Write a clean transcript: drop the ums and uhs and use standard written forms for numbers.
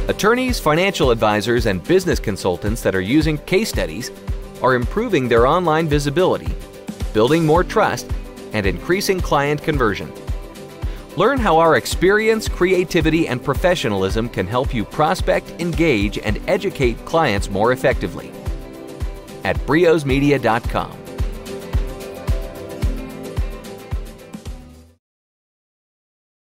Attorneys, financial advisors, and business consultants that are using case studies are improving their online visibility, building more trust, and increasing client conversion. Learn how our experience, creativity, and professionalism can help you prospect, engage, and educate clients more effectively at briosmedia.com.